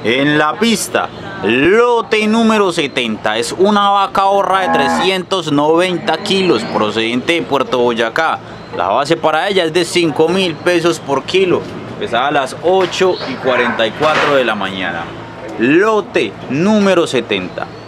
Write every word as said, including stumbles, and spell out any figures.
En la pista, lote número setenta, es una vaca horra de trescientos noventa kilos procedente de Puerto Boyacá. La base para ella es de cinco mil pesos por kilo, pesada a las ocho y cuarenta y cuatro de la mañana. Lote número setenta.